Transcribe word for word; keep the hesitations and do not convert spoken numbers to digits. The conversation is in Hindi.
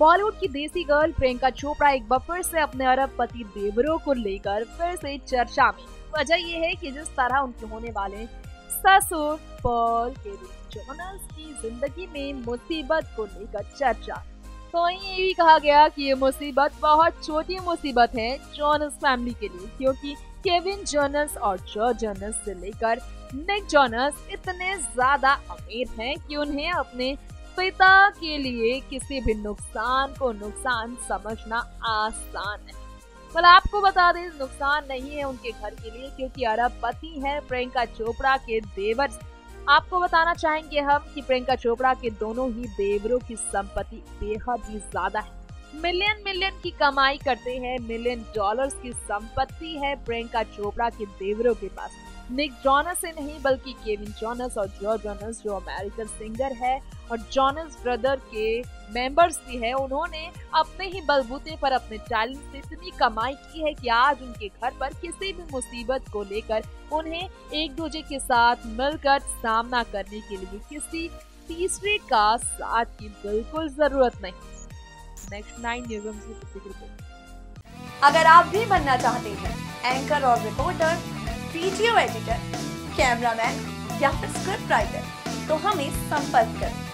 बॉलीवुड की देसी गर्ल प्रियंका चोपड़ा एक बार फिर से अपने अरब पति देवरों को लेकर फिर से चर्चा में। वजह ये है कि जिस तरह उनके होने वाले ससुर पॉल केविन जोनस की जिंदगी में मुसीबत को लेकर चर्चा, तो ये भी कहा गया कि ये मुसीबत बहुत छोटी मुसीबत है जोनस फैमिली के लिए, क्योंकि केविन जोनस और जो जोनस से लेकर निक जोनस इतने ज्यादा अमीर हैं कि उन्हें अपने पिता के लिए किसी भी नुकसान को नुकसान समझना आसान है। पर आपको बता दें, नुकसान नहीं है उनके घर के लिए, क्योंकि अरब पति है प्रियंका चोपड़ा के देवर। आपको बताना चाहेंगे हम कि प्रियंका चोपड़ा के दोनों ही देवरों की संपत्ति बेहद ही ज्यादा है। मिलियन मिलियन की कमाई करते हैं, मिलियन डॉलर्स की संपत्ति है प्रियंका चोपड़ा के देवरों के पास। निक जोनस से नहीं बल्कि केविन जोनस और जो जोनस जो अमेरिकन सिंगर है और जोनस ब्रदर के मेंबर्स भी है, उन्होंने अपने ही बलबूते पर अपने टैलेंट से इतनी कमाई की है कि आज उनके घर पर किसी भी मुसीबत को लेकर उन्हें एक दूसरे के साथ मिलकर सामना करने के लिए किसी तीसरे का साथ की बिल्कुल जरूरत नहीं। नेक्स्ट नाइन न्यूज़ की रिपोर्ट। अगर आप भी बनना चाहते हैं एंकर और रिपोर्टर, वीडियो एडिटर, कैमरामैन या फिर स्क्रिप्ट राइटर, तो हमें संपर्क करें।